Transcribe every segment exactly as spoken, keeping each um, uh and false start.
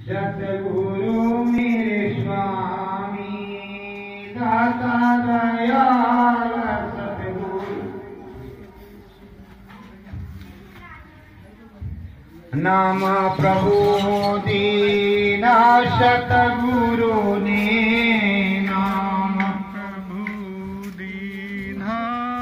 सतगुरु मेरे स्वामी दाता दयाल सतगुरु। नाम प्रभु दीना सतगुरु ने, नाम प्रभु दीना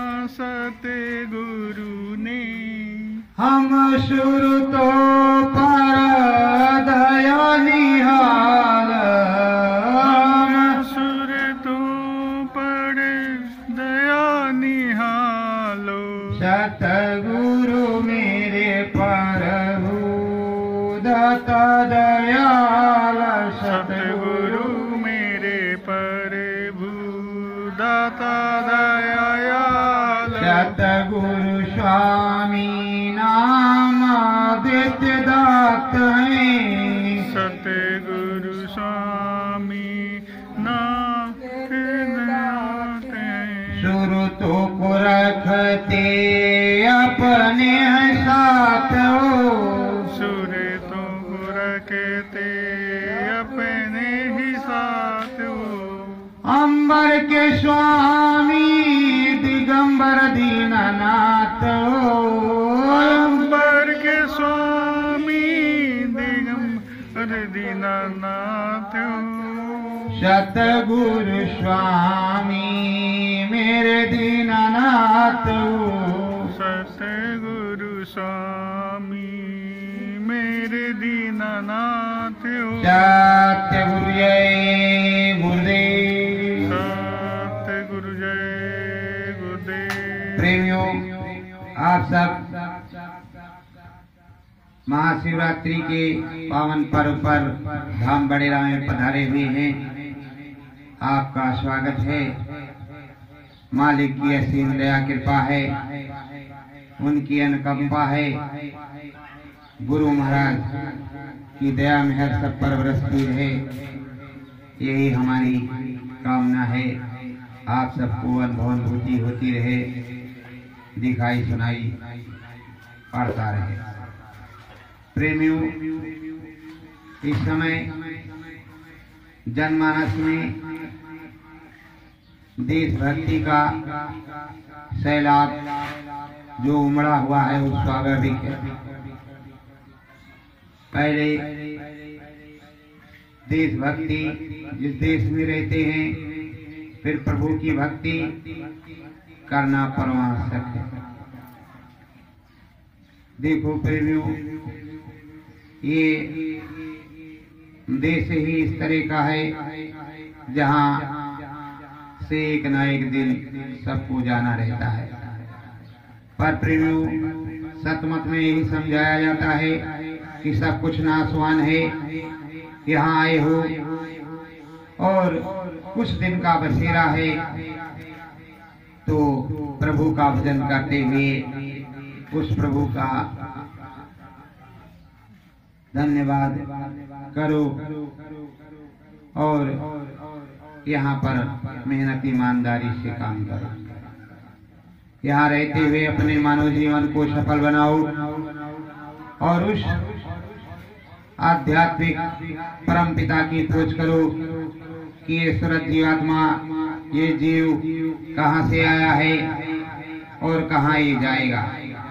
सतगुरु ने। हम शुरू तो पर दया निहाल, हम सुर तो पर दया निहालो। सतगुरु मेरे प्रभु दाता दयाल सतगुरु मेरे प्रभु दाता दयाल। सतगुरु स्वामी नाम आदित्य दात हैं। सतगुरु स्वामी नाम शुरू तो को रखते अपने साथ हो, सुर तो रखते अपने ही साथ हो। अंबर के स्वामी दिगंबर दीननाथ हो, अंबर के स्वामी दिगंबर दीननाथ हो। सतगुरु स्वामी मेरे दीननाथ हो। सतगुरु स्वामी मेरे दीननाथ हो। सतगुरु जय गुरुदेव। सतगुरु जय गुरुदेव। प्रेमियों, आप सब महाशिवरात्रि के पावन पर्व पर धाम बड़ेरा में पधारे हुए हैं। आपका स्वागत है। मालिक की असीम दया कृपा है, उनकी अनुकंपा है। गुरु महाराज की दया मेहर सब पर बरसती रहे, यही हमारी कामना है। आप सबको अनुभव अनुभूति होती रहे, दिखाई सुनाई पड़ता रहे। प्रेमियों, इस समय जनमानस में देशभक्ति का सैलाब जो उमड़ा हुआ है वो स्वाभाविक है। पहले देशभक्ति जिस देश में रहते हैं, फिर प्रभु की भक्ति करना परमावश्यक है। देखो प्रेमियों, ये देश ही इस तरह का है जहाँ से एक न एक दिन सबको जाना रहता है। पर प्रेमियों, सतमत में यही समझाया जाता है कि सब कुछ नाशवान है। यहाँ आए हो और कुछ दिन का बसेरा है, तो प्रभु का भजन करते हुए उस प्रभु का धन्यवाद करो और यहाँ पर मेहनत ईमानदारी से काम करो। यहाँ रहते हुए अपने मानव जीवन को सफल बनाओ और उस आध्यात्मिक परम पिता की खोज करो कि ये सूरत जीवात्मा, ये जीव कहाँ से आया है और कहाँ ये जाएगा।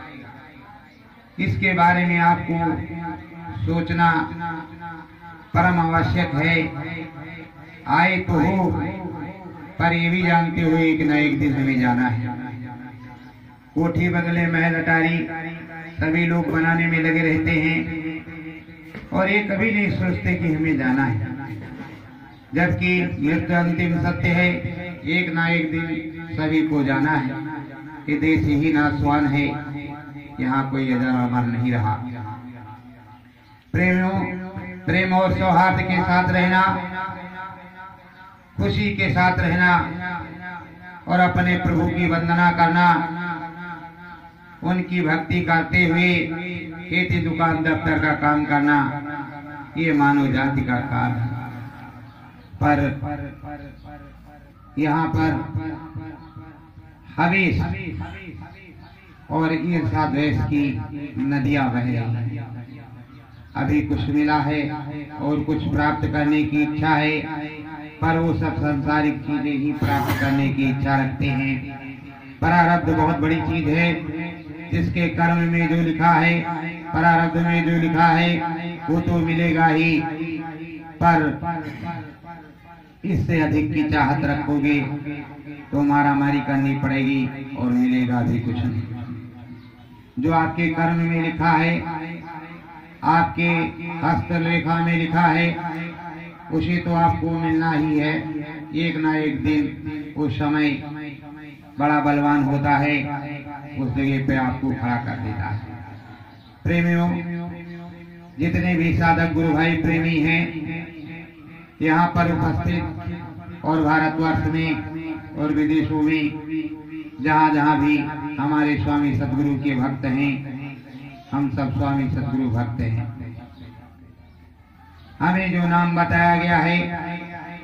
इसके बारे में आपको सोचना परम आवश्यक है। आए तो हो, पर ये भी जानते हुए कि न एक दिन हमें जाना है। कोठी बंगले महल अटारी सभी लोग बनाने में लगे रहते हैं और ये कभी नहीं सोचते कि हमें जाना है, जबकि मृत्यु अंतिम सत्य है। एक ना एक दिन सभी को जाना है। ये देश ही नाशवान है, यहाँ कोई अजर अमर नहीं रहा। प्रेमियों, प्रेम और सौहार्द के साथ रहना, खुशी के साथ रहना और अपने प्रभु की वंदना करना, उनकी भक्ति करते हुए खेती दुकान दफ्तर का काम करना, ये मानव जाति का काम है। पर यहाँ पर हवेश और ईर्षा द्वेष की नदियां बह रही हैं। अभी कुछ मिला है और कुछ प्राप्त करने की इच्छा है, पर वो सब सांसारिक चीजें ही प्राप्त करने की इच्छा रखते हैं। प्रारब्ध बहुत बड़ी चीज है, जिसके कर्म में जो लिखा है, प्रारब्ध में जो लिखा है वो तो मिलेगा ही, पर इससे अधिक की चाहत रखोगे तो मारामारी करनी पड़ेगी और मिलेगा भी कुछ नहीं। जो आपके कर्म में लिखा है, आपके हस्तलेखा में लिखा है, उसे तो आपको मिलना ही है। एक ना एक दिन उस समय बड़ा बलवान होता है, उस जगह पे आपको खड़ा कर देता है। प्रेमियों, जितने भी साधक गुरु भाई प्रेमी हैं यहाँ पर उपस्थित और भारतवर्ष में और विदेशों में जहाँ जहाँ भी हमारे स्वामी सदगुरु के भक्त हैं, हम सब स्वामी सदगुरु भक्त हैं। हमें जो नाम बताया गया है,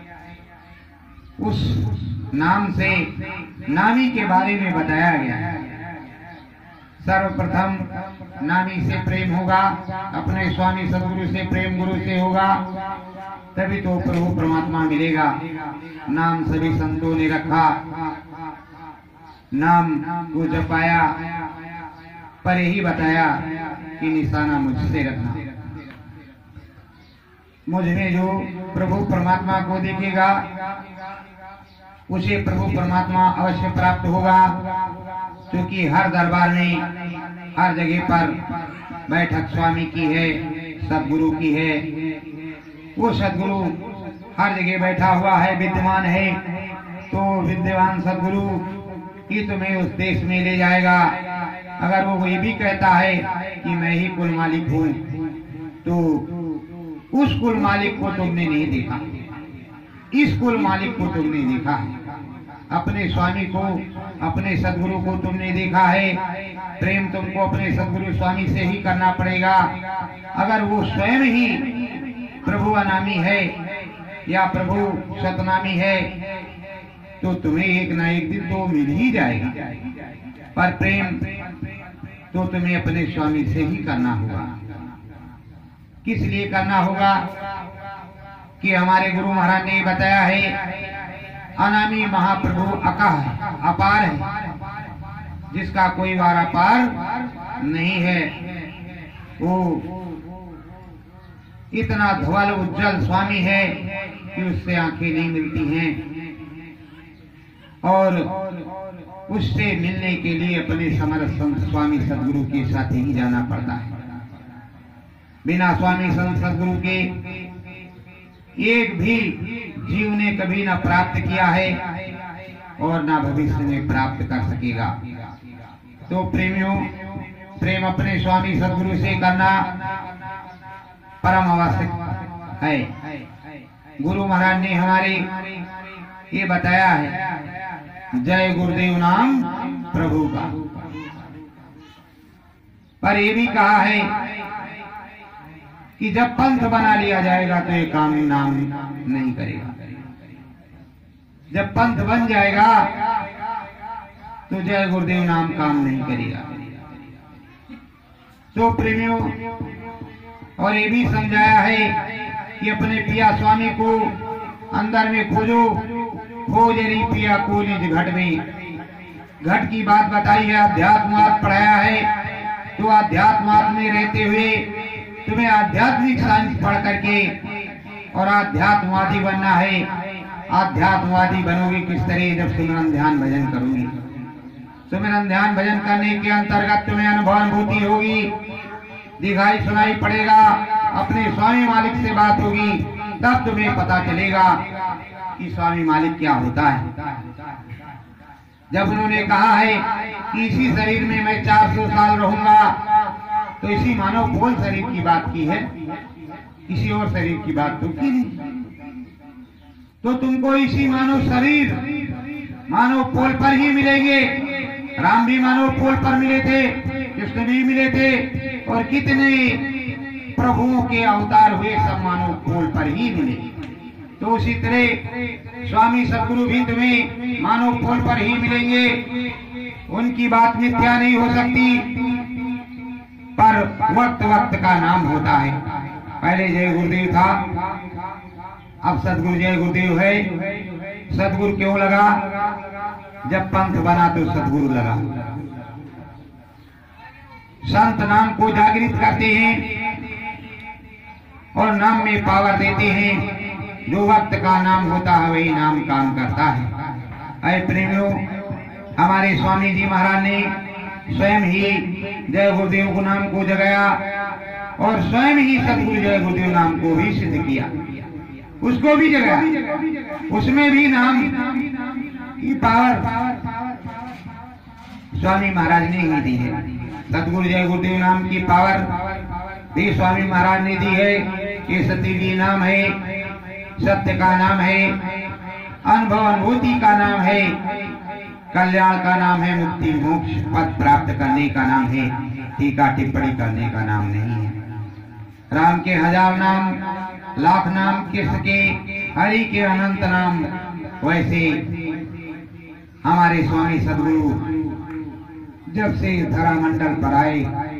उस नाम से नामी के बारे में बताया गया है। सर्वप्रथम नामी से प्रेम होगा, अपने स्वामी सदगुरु से प्रेम गुरु से होगा, तभी तो प्रभु परमात्मा मिलेगा। नाम सभी संतों ने रखा, नाम को जपाया, पर यही बताया कि निशाना मुझसे रखना। मुझ में जो प्रभु परमात्मा को देखेगा उसे प्रभु परमात्मा अवश्य प्राप्त होगा, क्योंकि हर दरबार में हर जगह पर बैठक स्वामी की है, सदगुरु की है। वो सदगुरु हर जगह बैठा हुआ है, विद्यमान है, तो विद्यमान सदगुरु ही तुम्हें उस देश में ले जाएगा। अगर वो ये भी कहता है कि मैं ही कुल मालिक हूँ, तो उस कुल मालिक को तुमने नहीं देखा, इस कुल मालिक को तुमने देखा है। अपने स्वामी को, अपने सदगुरु को तुमने देखा है। प्रेम तुमको अपने सदगुरु स्वामी से ही करना पड़ेगा। अगर वो स्वयं ही प्रभु अनामी है या प्रभु सतनामी है, तो तुम्हें एक ना एक दिन तो मिल ही जाएगा। पर प्रेम तो तुम्हें अपने स्वामी से ही करना होगा। किस लिए करना होगा? कि हमारे गुरु महाराज ने बताया है, अनामी महाप्रभु अकाह है, अपार है, जिसका कोई वार पार नहीं है। वो इतना धवल उज्जवल स्वामी है कि उससे आंखें नहीं मिलती हैं, और उससे मिलने के लिए अपने समर्थ संत स्वामी सदगुरु के साथ ही जाना पड़ता है। बिना स्वामी संत सदगुरु के एक भी जीव ने कभी न प्राप्त किया है और न भविष्य में प्राप्त कर सकेगा। तो प्रेमियों, प्रेम अपने स्वामी सदगुरु से करना परम आवश्यक है। गुरु महाराज ने हमारे ये बताया है, जय गुरुदेव नाम प्रभु का। पर ये भी कहा है कि जब पंथ बना लिया जाएगा तो ये काम नाम नहीं करेगा। जब पंथ बन जाएगा तो जय गुरुदेव नाम काम नहीं करेगा। तो प्रेमियों, और ये भी समझाया है कि अपने पिया स्वामी को अंदर में खोजो, खोज रही पिया को निज घट में। घट की बात बताई है, अध्यात्मात पढ़ाया है। तो अध्यात्मात में रहते हुए तुम्हें आध्यात्मिक साइंस पढ़ करके और आध्यात्मवादी बनना है। आध्यात्मवादी बनोगे किस तरह? जब सुमिरन ध्यान भजन करोगे। सुमिरन ध्यान भजन करने के अंतर्गत तुम्हें अनुभव अनुभूति होगी, दिखाई सुनाई पड़ेगा, अपने स्वामी मालिक से बात होगी, तब तुम्हें पता चलेगा कि स्वामी मालिक क्या होता है। जब उन्होंने कहा है कि इसी शरीर में मैं चार सौ साल रहूंगा, तो इसी मानव पोल शरीर की बात की है, किसी और शरीर की बात तो की नहीं। तो तुमको इसी मानव शरीर, मानव पोल पर ही मिलेंगे। राम भी मानव पोल पर मिले थे, कृष्ण भी मिले थे, और कितने प्रभुओं के अवतार हुए, सब मानव पोल पर ही मिले। तो उसी तरह स्वामी सदगुरु भी तुम्हें मानव पोल पर ही मिलेंगे। उनकी बात मिथ्या नहीं हो सकती, पर वक्त वक्त का नाम होता है। पहले जय गुरुदेव था, अब सतगुरु जय गुरुदेव है। सतगुरु क्यों लगा? जब पंथ बना तो सतगुरु लगा। संत नाम को जागृत करते हैं और नाम में पावर देते हैं। जो वक्त का नाम होता है वही नाम काम करता है। अरे प्रेमियों, हमारे स्वामी जी महाराज ने स्वयं ही जय गुरुदेव को नाम को जगाया और स्वयं ही सतगुरु जय गुरुदेव नाम को भी सिद्ध किया, उसको भी जगाया। उसमें भी नाम की पावर स्वामी महाराज ने ही दी है। सतगुरु जय गुरुदेव नाम की पावर भी स्वामी महाराज ने दी है। ये सत्य जी नाम है, सत्य का नाम है, अनुभव अनुभूति का नाम है, कल्याण का नाम है, मुक्ति मोक्ष पद प्राप्त करने का नाम है, टीका टिप्पणी करने का नाम नहीं है। राम के हजार नाम, लाख नाम किसके, हरि के अनंत नाम। वैसे हमारे स्वामी सदगुरु जब से धरा मंडल पर आए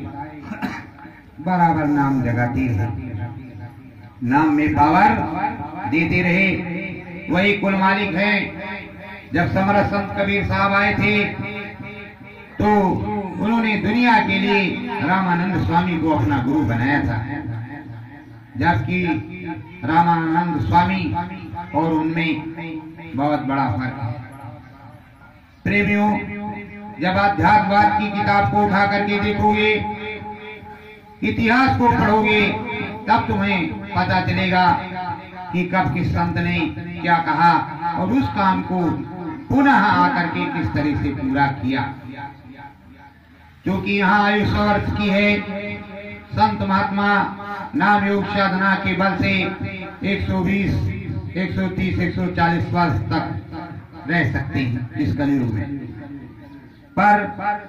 बराबर नाम जगाते रहे, नाम में पावर देते रहे। वही कुल मालिक है। जब समरथ संत कबीर साहब आए थे तो उन्होंने दुनिया के लिए रामानंद स्वामी को अपना गुरु बनाया था, जबकि रामानंद स्वामी और उनमें बहुत बड़ा फर्क है। प्रेमियों, जब अध्यात्मवाद की किताब को उठा करके देखोगे, इतिहास को पढ़ोगे, तब तुम्हें पता चलेगा कि कब किस संत ने क्या कहा और उस काम को पुनः आकर के किस तरह से पूरा किया। क्योंकि यहाँ आयु सौ वर्ष की है। संत महात्मा नाम योग साधना के बल से एक सौ बीस, एक सौ तीस, एक सौ चालीस वर्ष तक रह सकते हैं इस कलयुग में। पर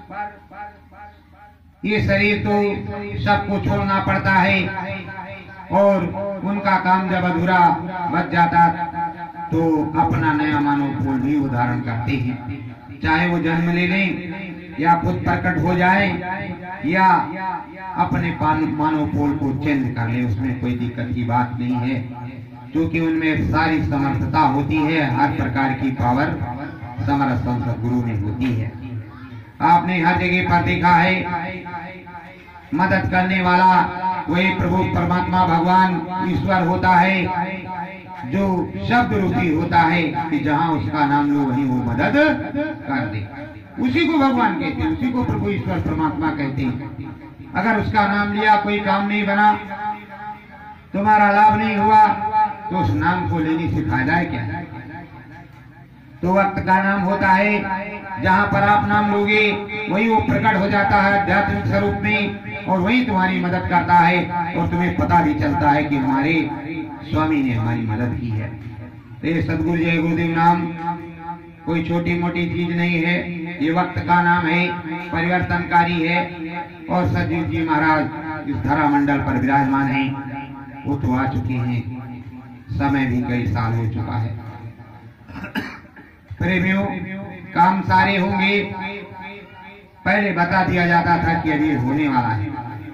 ये शरीर तो सबको छोड़ना पड़ता है और उनका काम जब अधूरा बच जाता तो अपना नया मानव फूल भी उधारण करते हैं। चाहे वो जन्म ले लें या खुद प्रकट हो जाए या अपने मानव फूल को चेंज कर ले, उसमें कोई दिक्कत की बात नहीं है, क्योंकि उनमें सारी समर्थता होती है। हर प्रकार की पावर समर्थ संत गुरु में होती है। आपने हर जगह पर देखा है, मदद करने वाला वही प्रभु परमात्मा भगवान ईश्वर होता है, जो शब्द रूपी होता है कि जहाँ उसका नाम लो वहीं वो मदद कर दे। उसी को भगवान कहते हैं, उसी को प्रभु ईश्वर परमात्मा कहते हैं। अगर उसका नाम लिया, कोई काम नहीं बना, तुम्हारा लाभ नहीं हुआ, तो उस नाम को लेने से फायदा है क्या? तो वक्त का नाम होता है, जहाँ पर आप नाम लोगे वही वो प्रकट हो जाता है आध्यात्मिक स्वरूप में और वही तुम्हारी मदद करता है और तुम्हें पता भी चलता है कि हमारे स्वामी ने हमारी मदद की है। तो ये सदगुरु जय गुरुदेव नाम कोई छोटी मोटी चीज नहीं है, ये वक्त का नाम है, परिवर्तनकारी है। और सतगुरु जी महाराज इस धरा मंडल पर विराजमान हैं, वो तो आ चुके हैं, समय भी कई साल हो चुका है। प्रेमियों, काम सारे होंगे, पहले बता दिया जाता था कि अभी होने वाला है,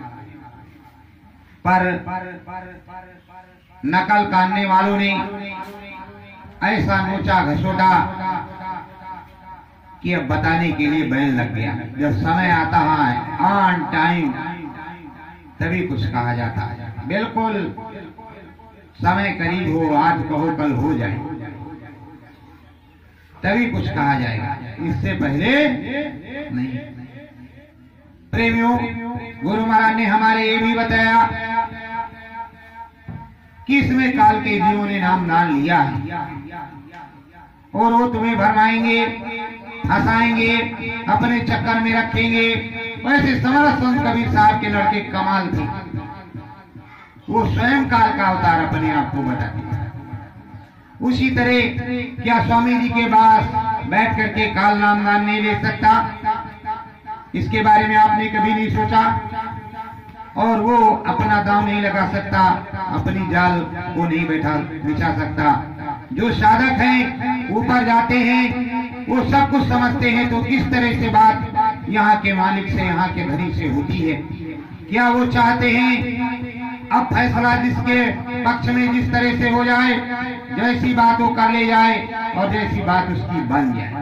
पर नकल काटने वालों ने ऐसा नोचा घसोटा कि अब बताने के लिए बैन लग गया। जब समय आता है ऑन टाइम तभी कुछ कहा जाता है। बिल्कुल समय करीब हो, आज कहो कल हो जाए, तभी कुछ कहा जाएगा, इससे पहले नहीं। प्रेमियों, गुरु महाराज ने हमारे ये भी बताया कि इसमें काल के जीवों ने नाम दान लिया है और वो तुम्हें भरमाएंगे, हंसाएंगे, अपने चक्कर में रखेंगे। वैसे समर्थ संत कबीर साहब के लड़के कमाल थे, वो स्वयं काल का अवतार अपने आप को बताते। उसी तरह क्या स्वामी जी के पास बैठ करके काल नाम दान नहीं ले सकता? इसके बारे में आपने कभी नहीं सोचा? और वो अपना दाव नहीं लगा सकता, अपनी जाल को नहीं बैठा बिछा सकता। जो साधक हैं ऊपर जाते हैं, वो सब कुछ समझते हैं, तो किस तरह से बात यहाँ के मालिक से, यहाँ के धनी से होती है? क्या वो चाहते हैं अब फैसला जिसके पक्ष में जिस तरह से हो जाए, जैसी बात वो कर ले जाए और जैसी बात उसकी बन जाए।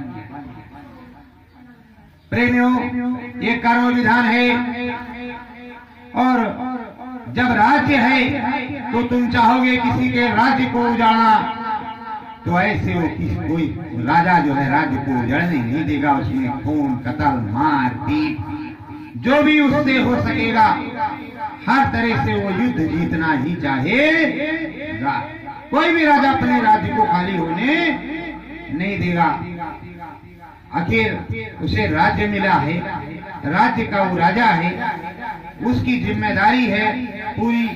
प्रेमियों, ये कर्म विधान है। और जब राज्य है तो तुम चाहोगे किसी के राज्य को उजाड़ना, तो ऐसे वो किसी कोई राजा जो है राज्य को उजाड़ने नहीं देगा। उसमें खून, कत्ल, मार पीट जो भी उससे हो सकेगा, हर तरह से वो युद्ध जीतना ही चाहेगा। कोई भी राजा अपने राज्य को खाली होने नहीं देगा। आखिर उसे राज्य मिला है, राज्य का वो राजा है, उसकी जिम्मेदारी है पूरी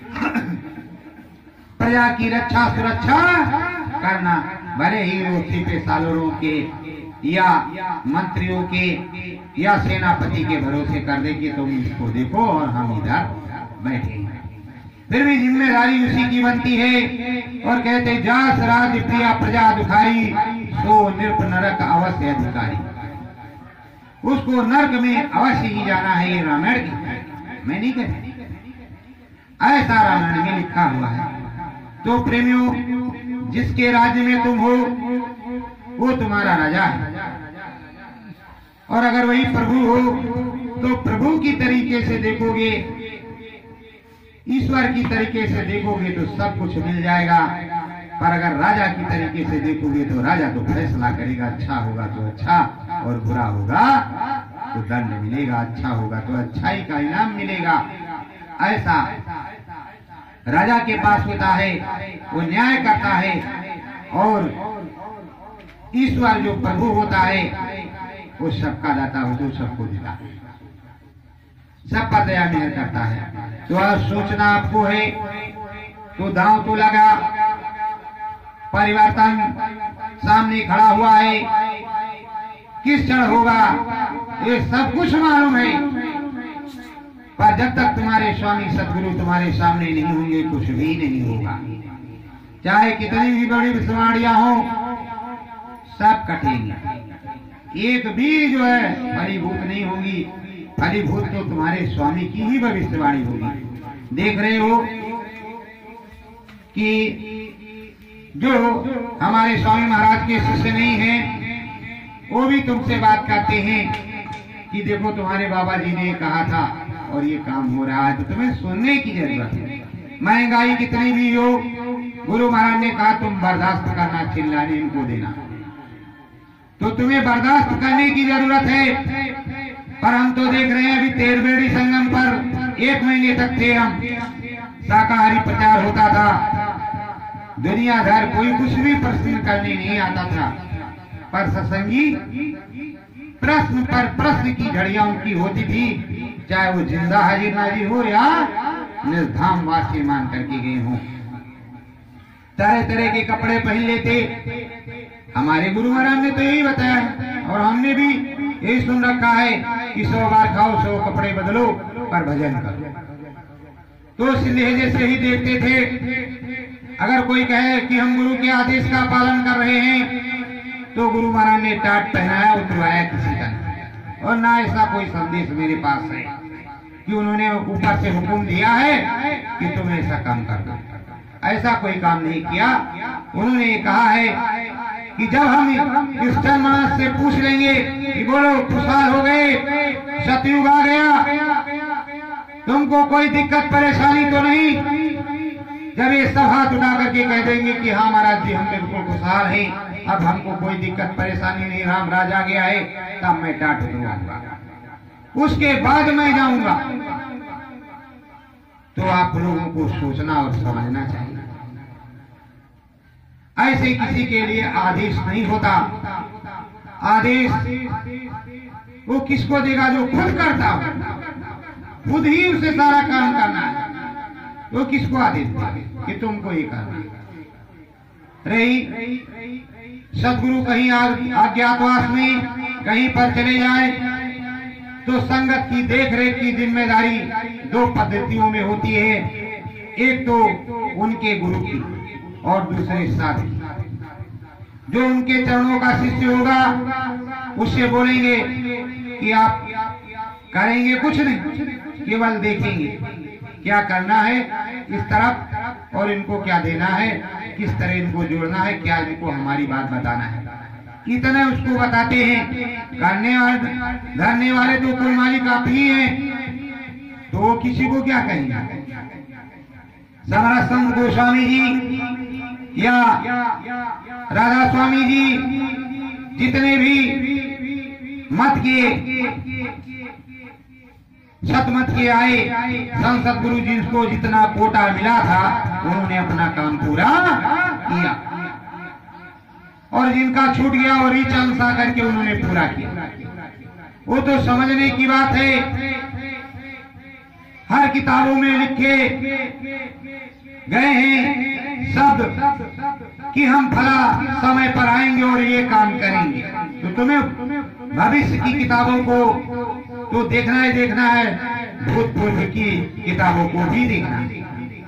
प्रजा की रक्षा सुरक्षा करना। भले ही वो सिपे सालोरों के या मंत्रियों के या सेनापति के भरोसे कर दे कि तुम इसको देखो और हम इधर बैठे, फिर भी जिम्मेदारी उसी की बनती है। और कहते जास राज प्रिया प्रजा दुखारी, सो नृप नरक अवश्य अधिकारी। उसको नरक में अवश्य ही जाना है। ये रामायण की मैं नहीं कहती, ऐसा रामायण में लिखा हुआ है। तो प्रेमियों, जिसके राज्य में तुम हो वो तुम्हारा राजा है। और अगर वही प्रभु हो तो प्रभु की तरीके से देखोगे, ईश्वर की तरीके से देखोगे तो सब कुछ मिल जाएगा। पर अगर राजा की तरीके से देखोगे तो राजा तो फैसला करेगा, अच्छा होगा तो अच्छा और बुरा होगा तो दंड मिलेगा, अच्छा होगा तो अच्छाई का इनाम मिलेगा। ऐसा राजा के पास होता है, वो न्याय करता है। और ईश्वर जो प्रभु होता है वो सबका दाता हो, जो सबको देता है, सब पर दया मेहर करता है। तो आज सोचना आपको है, तो दांव तो लगा, परिवर्तन सामने खड़ा हुआ है, किस क्षण होगा ये सब कुछ मालूम है। पर जब तक तुम्हारे स्वामी सदगुरु तुम्हारे सामने नहीं होंगे कुछ भी नहीं होगा। चाहे कितनी भी बड़ी विस्वाड़ियां हो, सब कटेंगी। एक भी जो है फलीभूत नहीं होगी। फलीभूत तो तुम्हारे स्वामी की ही भविष्यवाणी होगी। देख रहे हो कि जो हमारे स्वामी महाराज के शिष्य नहीं हैं, वो भी तुमसे बात करते हैं कि देखो तुम्हारे बाबा जी ने कहा था और ये काम हो रहा है, तो तुम्हें सुनने की जरूरत है। महंगाई कितनी भी हो, गुरु महाराज ने कहा तुम बर्दाश्त करना, चिल्लाने इनको देना, तो तुम्हें बर्दाश्त करने की जरूरत है। पर हम तो देख रहे हैं, अभी तेरबेड़ी संगम पर एक महीने तक थे हम, शाकाहारी प्रचार होता था, दुनिया भर कोई कुछ भी प्रश्न करने नहीं आता था। पर सत्संगी प्रश्न पर प्रश्न की घड़ियां उनकी होती थी, चाहे वो जिंदा हाजिर नाजिर हो या निर्धाम वासी मान करके गए हों। तरह तरह के कपड़े पहन लेते। हमारे गुरु महाराज ने तो यही बताया है और हमने भी यही सुन रखा है कि सौ बार खाओ, सौ कपड़े बदलो, पर भजन करो। तो इस लहजे से ही देखते थे। अगर कोई कहे कि हम गुरु के आदेश का पालन कर रहे हैं, तो गुरु महाराज ने टाट पहनाया, उतरवाया किसी का, और ना ऐसा कोई संदेश मेरे पास है कि उन्होंने ऊपर से हुक्म दिया है कि तुम ऐसा काम कर दो। ऐसा कोई काम नहीं किया। उन्होंने कहा है कि जब हम क्रिश्चियन मानस से पूछ लेंगे कि बोलो खुशहाल हो गए, सतयुग आ गया, तुमको कोई दिक्कत परेशानी तो नहीं, जब ये सब हाथ उठा करके कह देंगे कि हाँ महाराज जी हम बिल्कुल खुशहाल हैं, अब हमको कोई दिक्कत परेशानी नहीं, राम राज आ गया है, तब मैं टाट उतरूंगा, उसके बाद मैं जाऊंगा। तो आप लोगों को सोचना और समझना चाहिए। ऐसे किसी के लिए आदेश नहीं होता। आदेश वो किसको देगा? जो खुद करता हो, खुद ही उसे सारा काम करना है। वो किसको आदेश देगा कि तुमको ये करना? रही सदगुरु कहीं अज्ञातवास में कहीं पर चले जाए तो संगत की देख रेख की जिम्मेदारी दो पद्धतियों में होती है। एक तो उनके गुरु की और दूसरे साथी। जो उनके चरणों का शिष्य होगा उससे बोलेंगे कि आप करेंगे कुछ नहीं, केवल देखेंगे क्या करना है इस तरफ और इनको क्या देना है, किस तरह इनको जोड़ना है, क्या इनको हमारी बात बताना है, इतना उसको बताते हैं। करने वाले धरने वाले तो कुल मालिक आप ही हैं, तो वो किसी को क्या कहेंगे। समरस संत गोस्वामी जी या राधा स्वामी जी जितने भी मत के सतमत के आए संसद गुरु जिसको जितना कोटा मिला था उन्होंने अपना काम पूरा किया, और जिनका छूट गया और रीच अनुसार करके उन्होंने पूरा किया। वो तो समझने की बात है। हर किताबों में लिखे गए हैं शब्द कि हम फला समय पर आएंगे और ये काम करेंगे, तो तुम्हें भविष्य की किताबों को तो देखना ही देखना है, भूतपूर्व की किताबों को भी देखना है।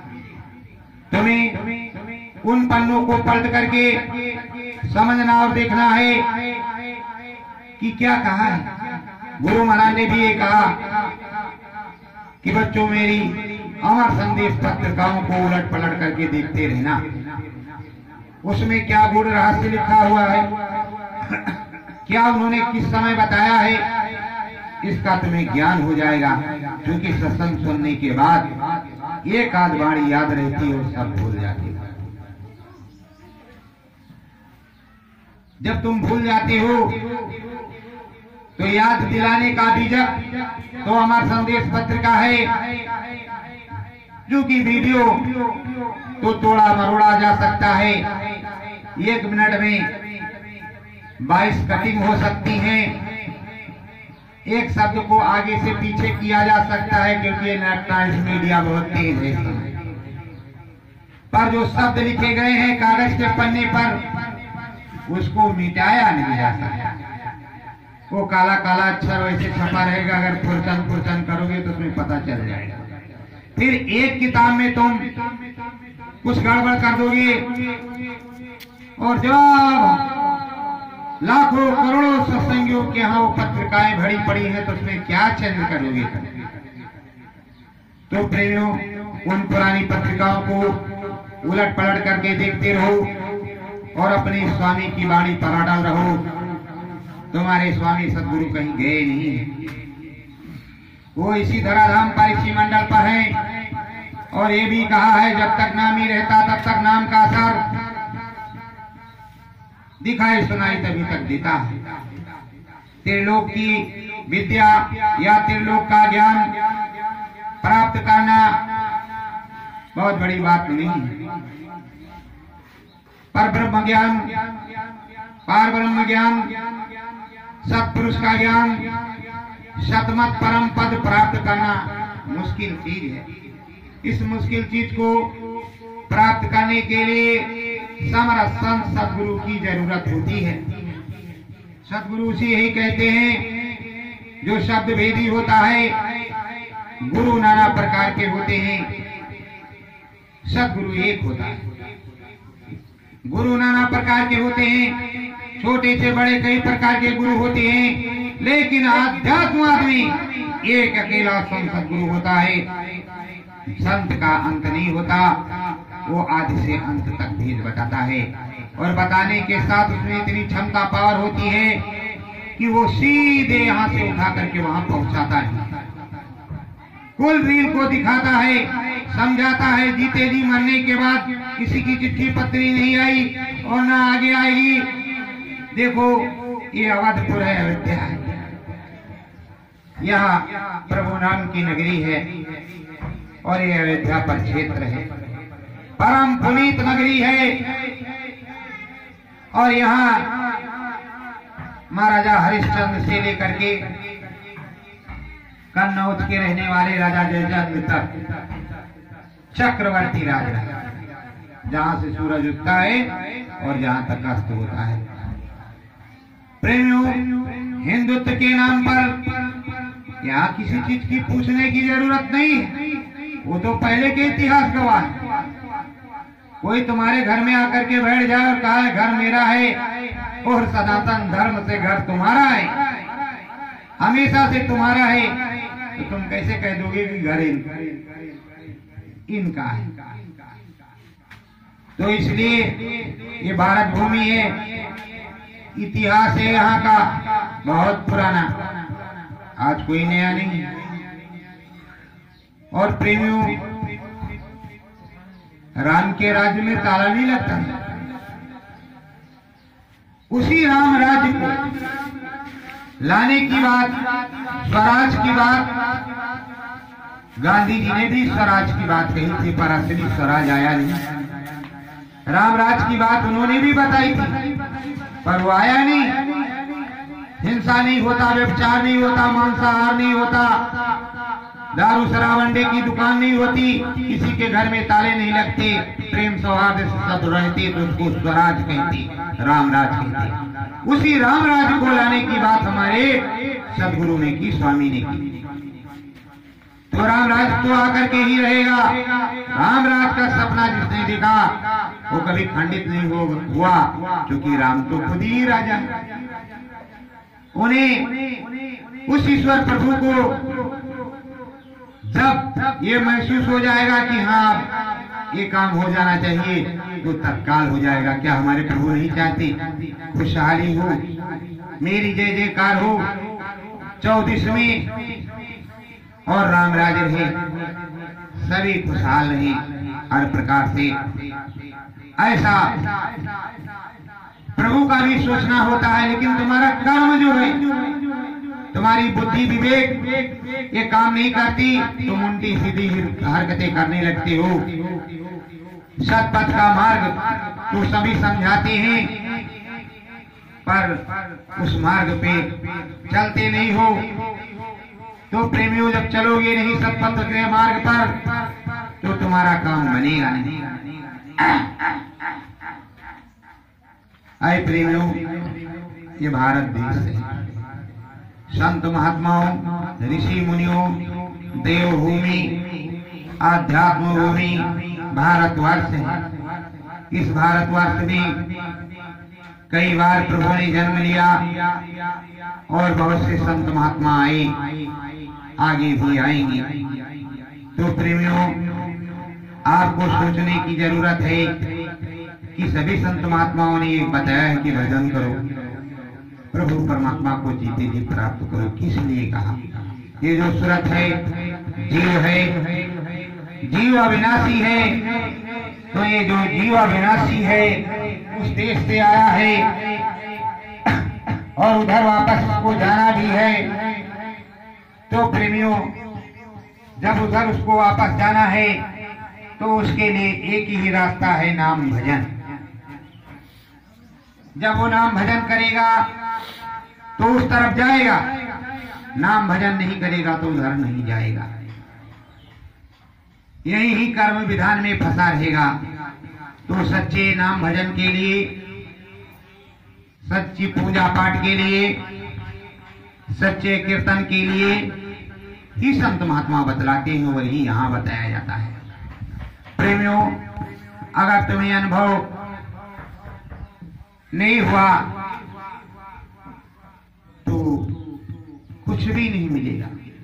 तुम्हें उन पन्नों को पलट करके समझना और देखना है कि क्या कहा है। गुरु महाराज ने भी ये कहा कि बच्चों मेरी अमर संदेश पत्रिकाओं को उलट पलट करके देखते रहना, उसमें क्या गुण रहस्य लिखा हुआ है, क्या उन्होंने किस समय बताया है, इसका तुम्हें ज्ञान हो जाएगा। क्योंकि सत्संग सुनने के बाद एक आध बाणी याद रहती है और सब भूल जाती है। जब तुम भूल जाते हो तो याद दिलाने का बीजक तो हमारा संदेश पत्रिका है, जो कि वीडियो तो तोड़ा मरोड़ा जा सकता है, एक मिनट में बाईस कटिंग हो सकती है, एक शब्द को आगे से पीछे किया जा सकता है, क्योंकि इलेक्ट्रॉनिक मीडिया बहुत तेज है। पर जो शब्द लिखे गए हैं कागज के पन्ने पर, उसको मिटाया नहीं जा सकता। वो काला काला अक्षर वैसे छपा रहेगा, अगर पुरचन पुरचन करोगे तो तुम्हें पता चल जाएगा। फिर एक किताब में तुम कुछ गड़बड़ कर दोगे और जब लाखों करोड़ों सत्संगियों के यहाँ वो पत्रिकाएं भरी पड़ी हैं तो उसमें क्या चेंज करोगे। तो प्रेमियों, उन पुरानी पत्रिकाओं को उलट पलट करके देखते रहो और अपने स्वामी की वाणी पर अटल रहो। तुम्हारे स्वामी सदगुरु कहीं गए नहीं है, वो इसी धराधाम पर इसी मंडल पर है। और ये भी कहा है जब तक नाम ही रहता तब तक नाम का असर दिखाई सुनाई तभी तक देता है। त्रिलोक की विद्या या त्रिलोक का ज्ञान प्राप्त करना बहुत बड़ी बात नहीं है। पर ब्रह्म ज्ञान, पार ब्रह्म ज्ञान, सत्पुरुष का ज्ञान, सतमत परम पद प्राप्त करना मुश्किल चीज है। इस मुश्किल चीज को प्राप्त करने के लिए समरस संत सदगुरु की जरूरत होती है। सदगुरु से यही कहते हैं, जो शब्द भेदी होता है, गुरु नाना प्रकार के होते हैं, सदगुरु एक होता है। गुरु नाना प्रकार के होते हैं, छोटे से बड़े कई प्रकार के गुरु होते हैं, लेकिन आध्यात्म आदमी एक अकेला संत सदगुरु होता है। संत का अंत नहीं होता, वो आदि से अंत तक भेद बताता है, और बताने के साथ उसमें इतनी क्षमता पावर होती है कि वो सीधे यहाँ से उठा करके वहां पहुंचाता है, कुल रील को दिखाता है, समझाता है। जीते जी मरने के बाद किसी की चिट्ठी पत्री नहीं आई और ना आगे आएगी। देखो ये अवधपुर है, अयोध्या है, यहाँ प्रभु नाम की नगरी है और ये अयोध्या पर क्षेत्र है, परम पुनीत नगरी है। और यहाँ महाराजा हरिश्चंद्र से लेकर के कन्नौज के रहने वाले राजा जयचंद्र तक चक्रवर्ती राज रहा, जहां से सूरज उगता है और जहां तक अस्त होता है। प्रेमियों, हिंदुत्व के नाम पर यहाँ किसी चीज की पूछने की जरूरत नहीं है, वो तो पहले के इतिहास गवाह है। कोई तुम्हारे घर में आकर के बैठ जाए और कहा है घर मेरा है और सनातन धर्म से घर तुम्हारा है, हमेशा से तुम्हारा है, तो तुम कैसे कह दोगे कि घर इनका है। तो इसलिए ये भारत भूमि है, इतिहास है यहाँ का बहुत पुराना, आज कोई नया नहीं। और प्रेमियों, राम के राज्य में ताला नहीं लगता है। उसी राम राज्य को लाने की बात, स्वराज की बात, गांधी जी ने भी स्वराज की बात कही थी, पर असली स्वराज आया नहीं। राम राज की बात उन्होंने भी बताई थी, पर वो आया नहीं। हिंसा नहीं होता, व्यभिचार नहीं होता, मांसाहार नहीं होता, दारू शराब अंडे की दुकान नहीं होती, किसी के घर में ताले नहीं लगते, प्रेम सौहार्द से सब रहते, तो उसको स्वराज कहते, राम राज कहते। उसी राम राज को लाने की बात हमारे सदगुरु ने की, स्वामी ने की। तो राम राज तो आकर के ही रहेगा। राम राज का सपना जिसने देखा वो कभी खंडित नहीं हो हुआ, क्योंकि राम तो खुद ही राजा है। उन्हें उस ईश्वर प्रभु को जब ये महसूस हो जाएगा कि हाँ ये काम हो जाना चाहिए, तो तत्काल हो जाएगा। क्या हमारे प्रभु नहीं चाहते खुशहाली हो, मेरी जय जयकार हो, चौदीसवीं और राम राज रहे, सभी खुशहाल रहे हर प्रकार से। ऐसा प्रभु का भी सोचना होता है। लेकिन तुम्हारा कर्म जो है, तुम्हारी बुद्धि विवेक ये काम नहीं करती, तुम उल्टी सीधी हरकतें करने लगते हो। सतपथ का मार्ग तो सभी समझाते हैं, पर उस मार्ग पे चलते नहीं हो। तो प्रेमियों, जब चलोगे नहीं सतपथ के मार्ग पर, तो तुम्हारा काम बनेगा नहीं। आए प्रेमियों, ये भारत देश है, संत महात्माओं, ऋषि मुनियों, देवभूमि, आध्यात्म भूमि भारतवर्ष है। इस भारतवर्ष में कई बार प्रभु ने जन्म लिया और बहुत से संत महात्मा आए, आगे भी आएंगे। तो प्रेमियों, आपको सोचने की जरूरत है कि सभी संत महात्माओं ने एक बताया है कि भजन करो, प्रभु परमात्मा को जीते जी प्राप्त करो। किस लिए कहा? ये जो सूरत है, जीव है, जीव अविनाशी है। तो ये जो जीव अविनाशी है उस देश से आया है और उधर वापस उसको जाना भी है। तो प्रेमियों, जब उधर उसको वापस जाना है तो उसके लिए एक ही रास्ता है, नाम भजन। जब वो नाम भजन करेगा तो उस तरफ जाएगा, नाम भजन नहीं करेगा तो उधर नहीं जाएगा। यही ही कर्म विधान में फंसा रहेगा। तो सच्चे नाम भजन के लिए, सच्ची पूजा पाठ के लिए, सच्चे कीर्तन के लिए ही संत महात्मा बतलाते हैं, वही यहाँ बताया जाता है। प्रेमियों, अगर तुम्हें अनुभव नहीं हुआ तो कुछ भी नहीं मिलेगा,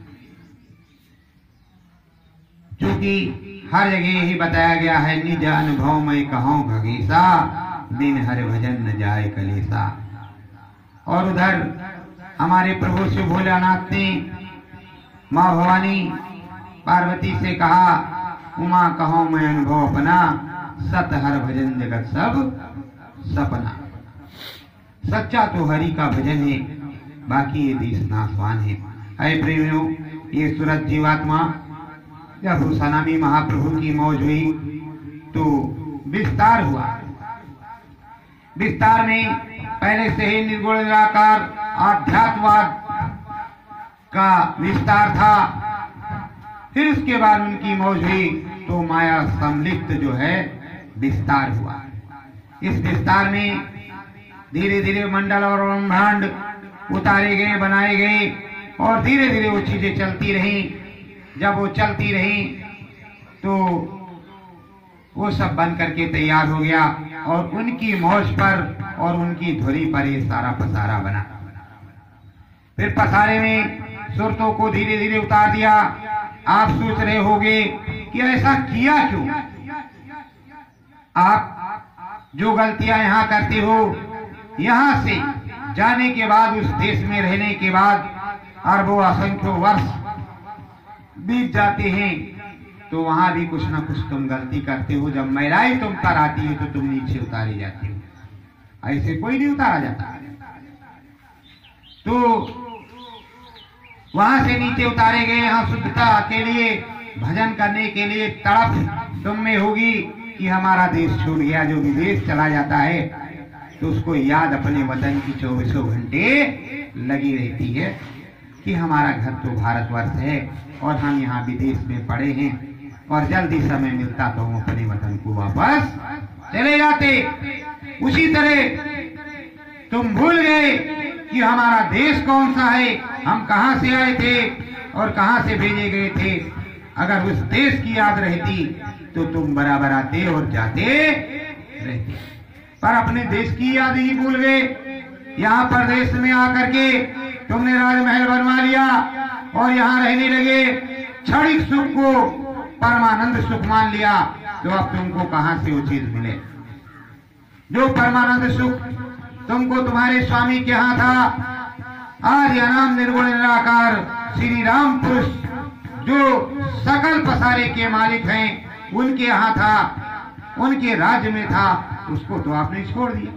क्योंकि हर जगह यही बताया गया है, निज अनुभव में कहूं भगीसा, दिन हर भजन न जाए कलेसा। और उधर हमारे प्रभु शिव भोलानाथ ने माँ भवानी पार्वती से कहा, उमा कहो मैं अनुभव अपना, सत हर भजन जगत सब सपना। सच्चा तो हरि का भजन है, बाकी ये देश नाशवान है। ऐ प्रेमियों, ये सूरत जीवात्मा जब सनामी महाप्रभु की मौज हुई तो विस्तार हुआ। विस्तार में पहले से ही निर्गुण निराकार आध्यात्मवाद का विस्तार था। फिर उसके बाद उनकी मौज हुई तो माया सम्मिलित जो है विस्तार हुआ। इस विस्तार में धीरे धीरे मंडल और ब्रह्मांड उतारे गए, बनाए गए, और धीरे धीरे वो चीजें चलती रही। जब वो चलती रही तो वो सब बन करके तैयार हो गया, और उनकी मौज पर और उनकी धुरी पर ये सारा पसारा बना। फिर पसारे में सुरतों को धीरे धीरे उतार दिया। आप सोच रहे होंगे कि ऐसा किया क्यों। आप जो गलतियां यहाँ करते हो, यहाँ से जाने के बाद, उस देश में रहने के बाद अरबों असंख्यों वर्ष बीत जाते हैं, तो वहां भी कुछ ना कुछ तुम गलती करते हो। जब महिलाएं तुम पर आती है तो तुम नीचे उतारी जाती हो, ऐसे कोई नहीं उतारा जाता। तो वहां से नीचे उतारे गए। यहाँ शुद्धता के लिए, भजन करने के लिए तड़प तुम में होगी कि हमारा देश छूट गया। जो विदेश चला जाता है तो उसको याद अपने वतन की चौबीसों घंटे लगी रहती है कि हमारा घर तो भारतवर्ष है और हम यहाँ विदेश में पड़े हैं, और जल्दी समय मिलता तो हम अपने वतन को वापस चले जाते। उसी तरह तुम भूल गए कि हमारा देश कौन सा है, हम कहां से आए थे और कहां से भेजे गए थे। अगर उस देश की याद रहती तो तुम बराबर आते और जाते रहते, पर अपने देश की याद ही भूल गए। यहाँ परदेश में आकर के तुमने राजमहल बनवा लिया और यहाँ रहने लगे। क्षणिक सुख को परमानंद सुख मान लिया, तो अब तुमको कहां से वो चीज मिले। जो परमानंद सुख तुमको तुम्हारे स्वामी के यहाँ था, आज अनाम निर्गुण निराकार श्री राम पुरुष जो सकल पसारे के मालिक हैं, उनके यहाँ था, उनके राज्य में था, उसको तो आपने छोड़ दिया।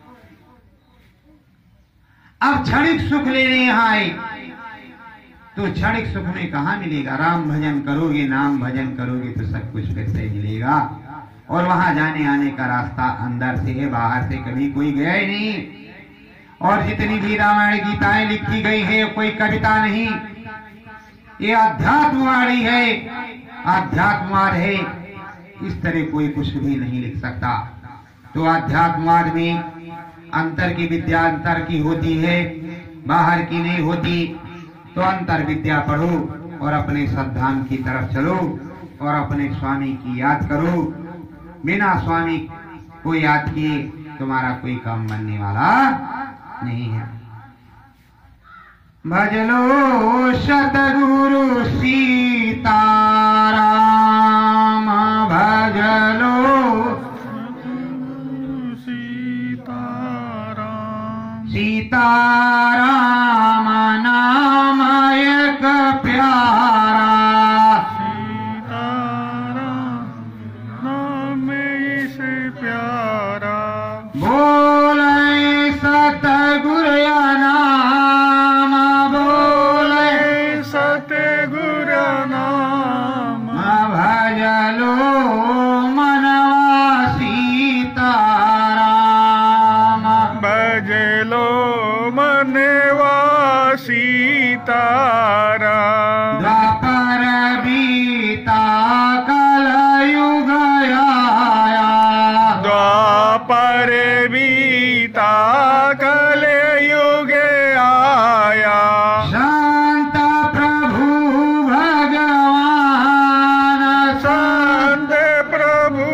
अब क्षणिक सुख लेने यहाँ आए, तो क्षणिक सुख में कहाँ मिलेगा। राम भजन करोगे, नाम भजन करोगे तो सब कुछ फिर से मिलेगा। और वहां जाने आने का रास्ता अंदर से है, बाहर से कभी कोई गया ही नहीं। और जितनी भी रामायण गीताएं लिखी गई है, कोई कविता नहीं, ये अध्यात्मवाणी है, अध्यात्मवाद है। इस तरह कोई कुछ भी नहीं लिख सकता। तो अध्यात्मवाद में अंतर की विद्या अंतर की होती है, बाहर की नहीं होती। तो अंतर विद्या पढ़ो और अपने सद्धाम की तरफ चलो और अपने स्वामी की याद करो। बिना स्वामी को याद किए तुम्हारा कोई काम बनने वाला नहीं है। भजलो सतगुरु सीताराम, भजलो सीताराम, सीताराम नाम एक प्यारा, सीताराम नाम से प्यारा। बोले सतगुरु नाम, बोले सतगुरु नाम, भजलो मनवा सीताराम, भजलो मनवा सीताराम। द्वापर बीता कलयुग आया, द्वापर बीता कलयुग आया। शांत प्रभु भगवान, संत प्रभु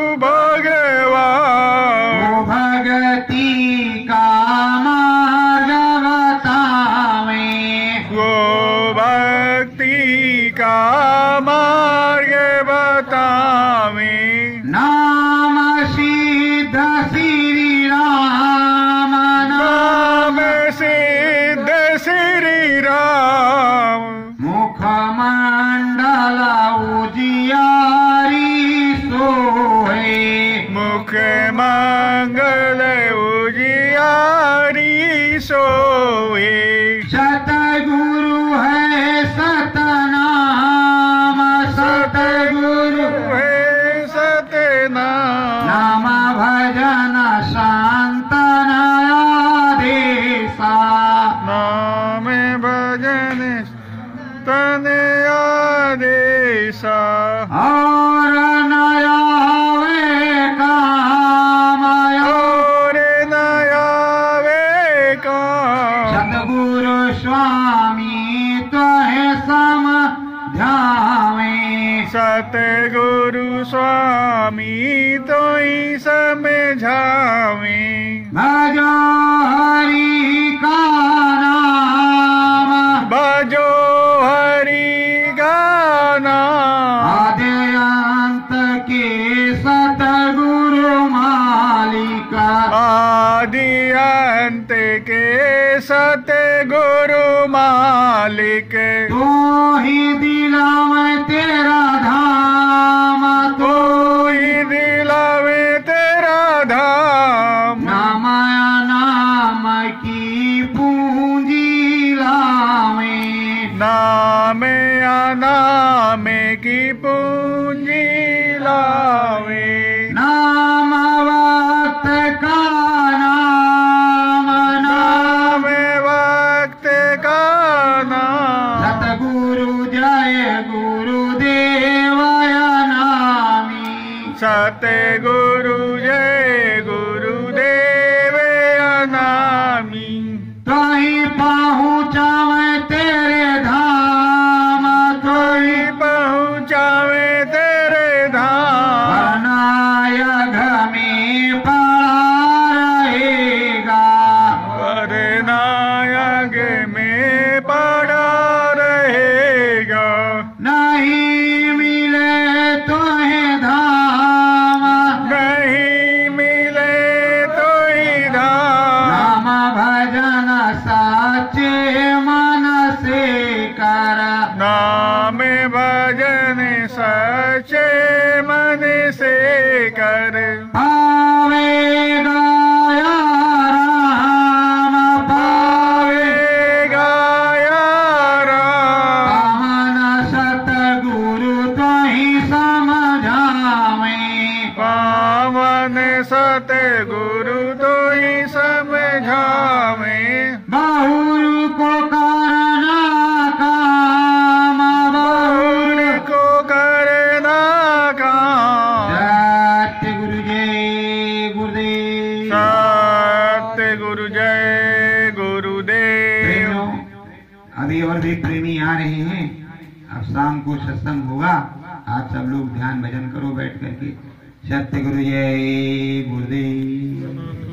भगवान, वो भगति का मार्ग बतावे, वो भक्ति का मार्ग बतावे। नाम सिद्ध श्री राम, नाम सिद्ध श्री राम, मुख मंडल उजियारी सोहे, मुख मंगल उजियारी सोए। सतगुरु है सतनाम, सतगुरु है सतनाम, नाम भजन शांतन आदेशा, नाम भजन तन आदेशा। और नया वे काम, और नया वे काम, सतगुरु स्वामी त्वहे समझावे, सतगुरु स्वामी तो ही समझावे। भजो हरि का नाम, भजो हरि गाना, आदि सत्य गुरु मालिक, तू ही दिलावे तेरा धाम, तू ही दिलावे तेरा धाम। नाम नाम की पूंजी लावे, नाम नाम की पूंजी लावे। नाम वक्त का नाम, नाम वक्त का नाम। सतगुरु जय गुरुदेवाय नामी, सत्य गुरु जय गुरुदेव नामी। तोही पहुँचावे तेरे धाम, तोही पहुँचावे तेरे धाम। वरनायक में पड़ा रहेगा, वरनायक में पड़ा रहेगा। नहीं मिले तोहे धाम, नहीं मिले तो ही धाम। नाम भजन साचे मन से कर, नाम भजन सच्चे मन से कर। पावेगा या राम, पावेगा या राम। पावन सतगुरु तो ही समझावे, पावन सतगुरु तो ही समझावे। बहुर को करना काम, बहुर बहुर को करना काम। सत्य गुरु जय गुरुदेव। सत्य गुरु जय गुरुदेव। प्रेमियों, अभी और भी प्रेमी आ रहे हैं। अब शाम को सत्संग होगा, आप सब लोग ध्यान भजन करो बैठ करके। सत्य गुरु जय गुरुदेव।